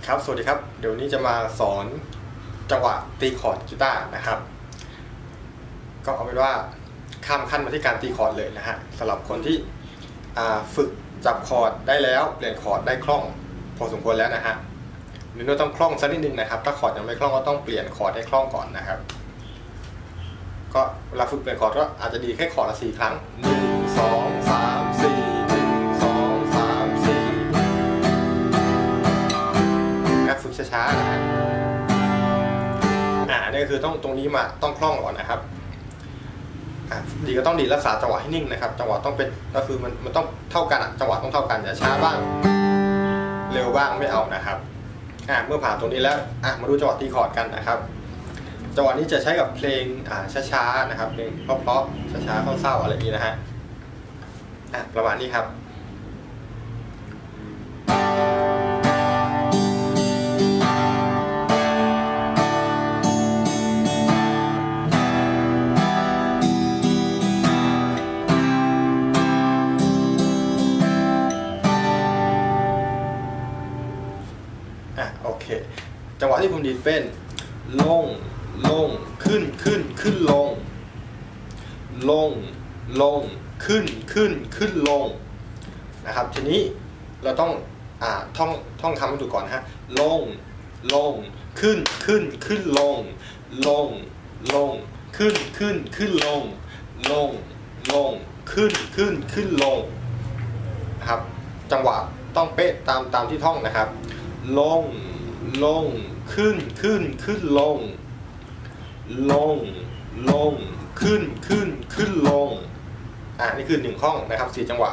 ครับสวัสดีครับเดี๋ยวนี้จะมาสอนจังหวะตีคอร์ดกีตาร์นะครับก็เอาเป็นว่าข้ามขั้นมาที่การตีคอร์ดเลยนะฮะสำหรับคนที่ฝึกจับคอร์ดได้แล้วเปลี่ยนคอร์ดได้คล่องพอสมควรแล้วนะฮะหรือต้องคล่องสักนิดนึงนะครับถ้าคอร์ดยังไม่คล่องก็ต้องเปลี่ยนคอร์ดให้คล่องก่อนนะครับก็เวลาฝึกเปลี่ยนคอร์ดก็อาจจะดีแค่คอร์ดละ4 ครั้ง1 2 3 4ฝึกช้าๆนะฮะนี่ก็คือตรงนี้มาต้องคล่องก่อนนะครับดีก็ต้องดีรักษาจังหวะให้นิ่งนะครับจังหวะต้องเป็นก็คือมันต้องเท่ากันจังหวะต้องเท่ากันอย่าช้าบ้างเร็วบ้างไม่เอานะครับเมื่อผ่านตรงนี้แล้วมาดูจังหวะตีคอร์ดกันนะครับจังหวะนี้จะใช้กับเพลงช้าๆนะครับเพลงเพราะๆช้าๆเศร้าๆอะไรอย่างนี้นะฮะประมาณนี้ครับโอเคจังหวะที่ผมดีดเป็นลงขึ้นลงขึ้นลงนะครับทีนี้เราต้องท่องคำให้ถูกก่อนฮะลงขึ้นลงขึ้นลงขึ้นลงนะครับจังหวะต้องเป๊ะตามที่ท่องนะครับลงขึ้นลงขึ้นลงนี่คือ1 ห้องนะครับ4 จังหวะ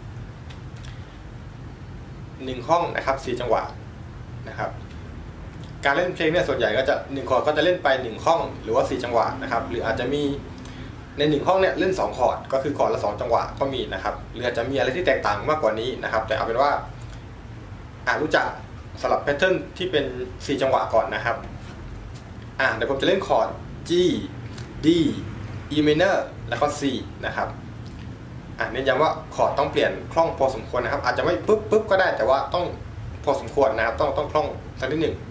1 ห้องนะครับ4 จังหวะนะครับการเล่นเพลงเนี่ยส่วนใหญ่ก็จะ1 คอร์ดก็จะเล่นไป1 ห้องหรือว่า4 จังหวะนะครับหรืออาจจะมีใน1 ห้องเนี่ยเล่น2 คอร์ดก็คือคอร์ดละ2 จังหวะก็มีนะครับหรืออาจจะมีอะไรที่แตกต่างมากกว่านี้นะครับแต่เอาเป็นว่ารู้จักสลับแพทเทิร์นที่เป็น4 จังหวะก่อนนะครับเดี๋ยวผมจะเล่นคอร์ด G D E minor แล้วก็ C นะครับเน้นย้ำว่าคอร์ดต้องเปลี่ยนคล่องพอสมควรนะครับอาจจะไม่ปุ๊บก็ได้แต่ว่าต้องพอสมควรนะครับต้องคล่องสักนิดหนึ่ง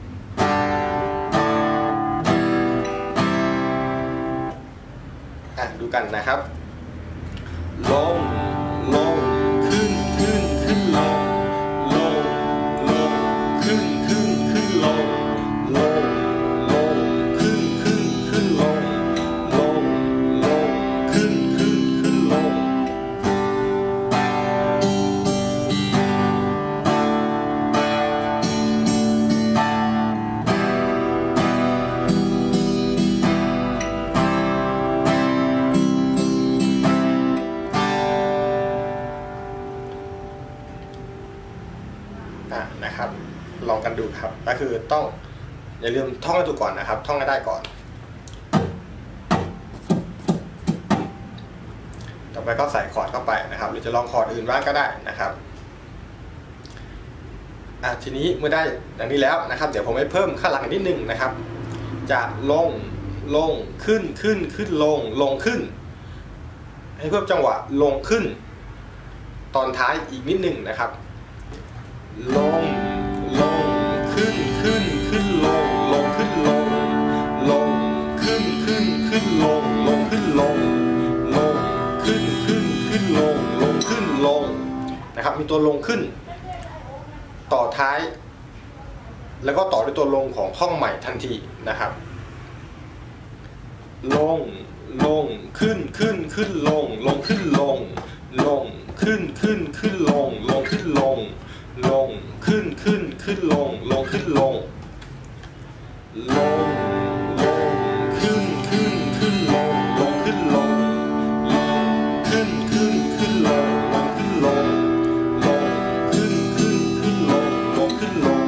ดูกันนะครับลงขึ้นลงขึ้นลงขึ้นลงขึ้นลงนะครับลองกันดูครับก็คือต้องอย่าลืมท่องให้ถูกก่อนนะครับท่องให้ได้ก่อนต่อไปก็ใส่คอร์ดเข้าไปนะครับหรือจะลองคอร์ดอื่นบ้างก็ได้นะครับทีนี้เมื่อได้อย่างนี้แล้วนะครับเดี๋ยวผมให้เพิ่มข้างหลังนิดนึงนะครับจะลงขึ้นลงขึ้นให้เพิ่มจังหวะลงขึ้นตอนท้ายอีกนิดนึงนะครับลงขึ้นลงขึ้นลงขึ้นลงขึ้นลงขึ้นลงนะครับมีตัวลงขึ้นต่อท้ายแล้วก็ต่อด้วยตัวลงของห้องใหม่ทันทีนะครับลงขึ้นลงขึ้นลงขึ้นลงขึ้นลงขึ้นลงขึ้นลงขึ้นลงขึ้นลงขึ้นลงขึ้นลงขึ้นลงขึ้นลง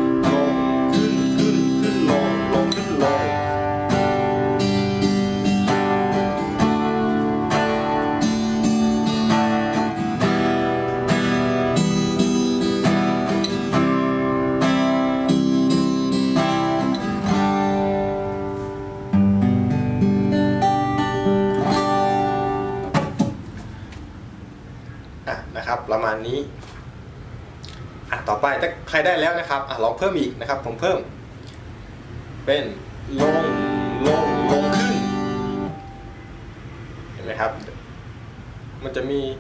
ขึ้นลงนะครับประมาณนี้ต่อไปถ้าใครได้แล้วนะครับลองเพิ่มอีกนะครับผมเพิ่มเป็นลงขึ้นเห็นไหมครับมันจะมี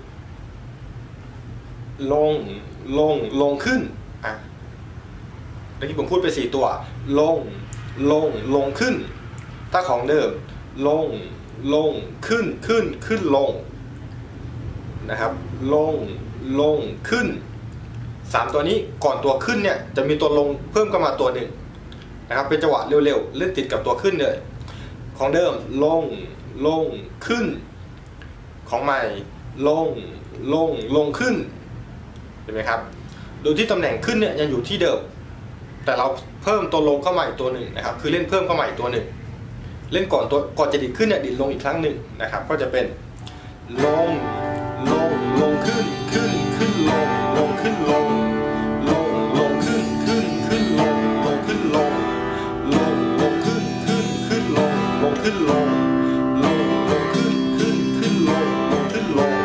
ลงขึ้นเมื่อกี้ผมพูดไป4ตัวลงขึ้นถ้าของเดิมลงขึ้นลงนะครับลงขึ้น3ตัวนี้ก่อนตัวขึ้นเนี่ยจะมีตัวลงเพิ่มเข้ามาตัวหนึ่งนะครับเป็นจังหวะเร็วๆเล่นติดกับตัวขึ้นเลยของเดิมลงขึ้นของใหม่ลงขึ้นเห็นไหมครับโดยที่ตำแหน่งขึ้นเนี่ยยังอยู่ที่เดิมแต่เราเพิ่มตัวลงเข้ามาอีกตัวหนึ่งนะครับคือเล่นเพิ่มเข้ามาอีกตัวหนึ่งเล่นก่อนจะดิดขึ้นเนี่ยดิดลงอีกครั้งหนึ่งนะครับก็จะเป็นลงขึ้นลงขึ้นลงขึ้นลงขึ้นลงขึ้นลงขึ้นลงขึ้นลง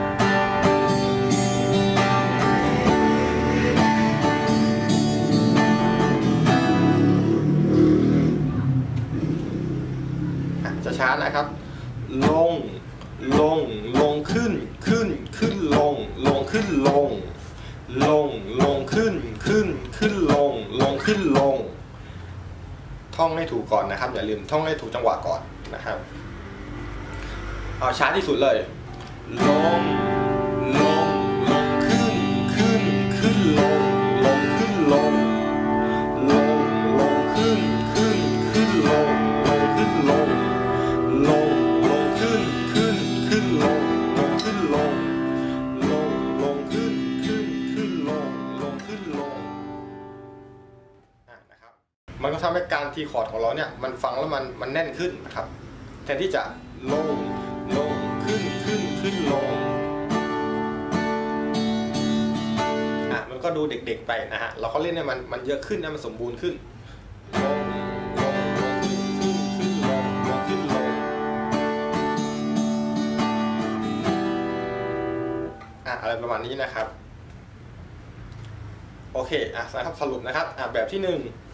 จะช้านะครับลงขึ้นลงขึ้นลงขึ้นลงท่องให้ถูกก่อนนะครับอย่าลืมท่องให้ถูกจังหวะก่อนนะครับเอาช้าที่สุดเลยลงขึ้นลงขึ้นลงขึ้นลงขึ้นลงขึ้นลงขึ้นลงนะครับมันก็ทำให้การทีคอร์ดของเราเนี่ยมันฟังแล้วมันแน่นขึ้นนะครับแทนที่จะลงขึ้นลงมันก็ดูเด็กๆไปนะฮะเราก็เล่นให้มันเยอะขึ้นนะมันสมบูรณ์ขึ้นขึ้นลงอะไรประมาณนี้นะครับโอเคนะครับสรุปนะครับแบบที่1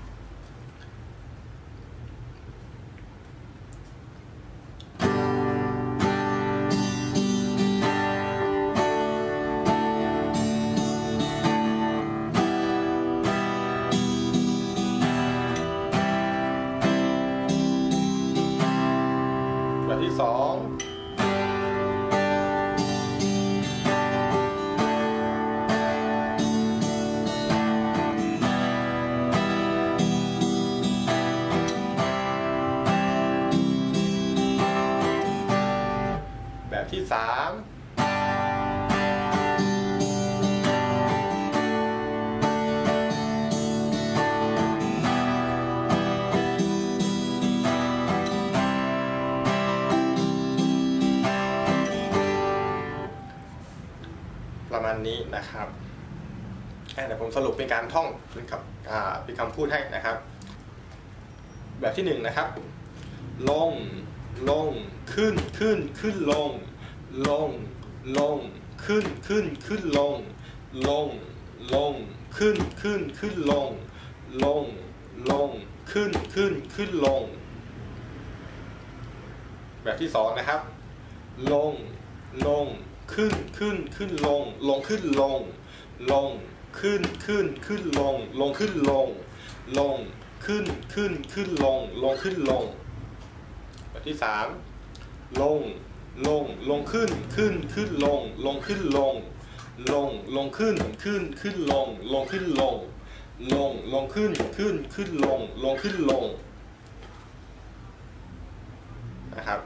แบบที่2แบบที่3ประมาณนี้นะครับเดี๋ยวผมสรุปเป็นการท่องเป็นคำพูดให้นะครับแบบที่1นะครับลงขึ้นลงขึ้นลงขึ้นลงขึ้นลงแบบที่2นะครับลงขึ้นลงขึ้นลงขึ้นลงขึ้นลงขึ้นขึ้นลงแบบที่3ลงขึ้นลงขึ้นลงขึ้นลงขึ้นลงขึ้นลงนะครับ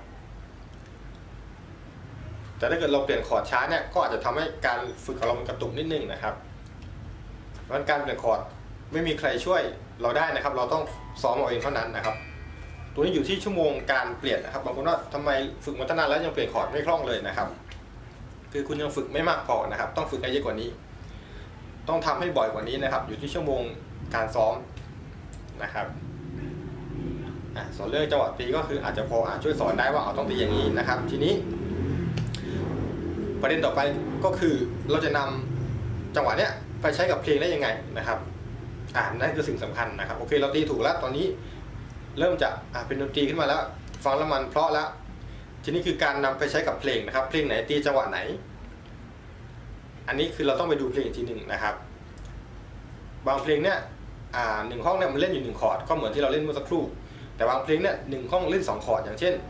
แต่ถ้าเกิดเราเปลี่ยนคอร์ดช้าเนี่ยก็อาจจะทำให้การฝึกของเรามันกระตุกนิดนึงนะครับเพราะการเปลี่ยนคอร์ดไม่มีใครช่วยเราได้นะครับเราต้องซ้อมเอาเองเท่านั้นนะครับตัวนี้อยู่ที่ชั่วโมงการเปลี่ยนนะครับบางคนว่าทำไมฝึกมาตั้งนานแล้วยังเปลี่ยนคอร์ดไม่คล่องเลยนะครับคือคุณยังฝึกไม่มากพอนะครับต้องฝึกให้เยอะกว่านี้ต้องทำให้บ่อยกว่านี้นะครับอยู่ที่ชั่วโมงการซ้อมนะครับส่วนเรื่องจังหวะตีก็คืออาจจะพอช่วยสอนได้ว่าต้องตีอย่างนี้นะครับทีนี้ประเด็นต่อไปก็คือเราจะนำจังหวะเนี้ยไปใช้กับเพลงได้ยังไงนะครับนั่นคือสิ่งสำคัญนะครับโอเคเราตีถูกแล้วตอนนี้เริ่มจะเป็นดนตรีขึ้นมาแล้วฟังแล้วมันเพราะแล้วทีนี้คือการนำไปใช้กับเพลงนะครับเพลงไหนตีจังหวะไหนอันนี้คือเราต้องไปดูเพลงทีหนึ่งนะครับบางเพลงเนี่ยหนึ่งห้องเนี่ยมันเล่นอยู่1คอร์ดก็เหมือนที่เราเล่นเมื่อสักครู่แต่บางเพลงเนี่ย1ห้องเล่น2คอร์ดอย่างเช่น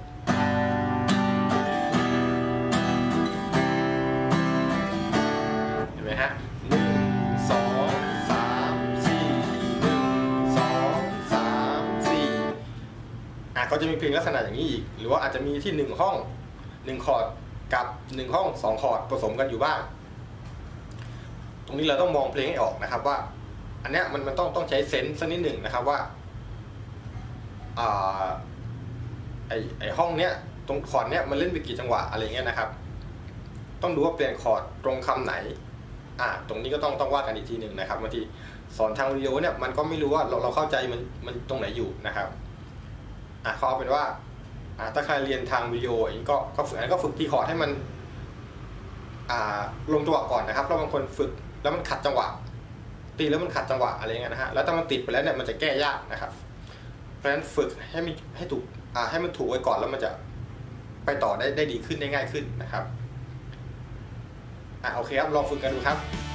เห็นไหมฮะ1 2 3 4 1 2 3 4ก็จะมีเพลงลักษณะอย่างนี้อีกหรือว่าอาจจะมีที่1ห้อง1คอร์ดกับ1ห้อง2คอร์ดผสมกันอยู่บ้างตรงนี้เราต้องมองเพลงให้ออกนะครับว่าอันเนี้ยมันต้องใช้เซนส์สักนิดหนึ่งนะครับว่าไอห้องเนี้ยตรงคอร์ดเนี้ยมันเล่นไปกี่จังหวะอะไรเงี้ยนะครับต้องดูว่าเปลี่ยนคอร์ดตรงคำไหนตรงนี้ก็ต้องว่ากันอีกทีหนึ่งนะครับบางทีสอนทางวิดีโอเนี่ยมันก็ไม่รู้ว่าเราเข้าใจมันตรงไหนอยู่นะครับเขาเอาเป็นว่าถ้าใครเรียนทางวิดีโอเองก็ฝึกที่คอร์ดให้มันลงจังหวะก่อนนะครับเพราะบางคนฝึกแล้วมันขัดจังหวะตีแล้วมันขัดจังหวะอะไรเงี้ยนะฮะแล้วถ้ามันติดไปแล้วเนี่ยมันจะแก้ยากนะครับเพราะฉะนั้นฝึกให้ถูกให้มันถูกไว้ก่อนแล้วมันจะไปต่อได้ดีขึ้นได้ง่ายขึ้นนะครับโอเคครับลองฝึกกันดูครับ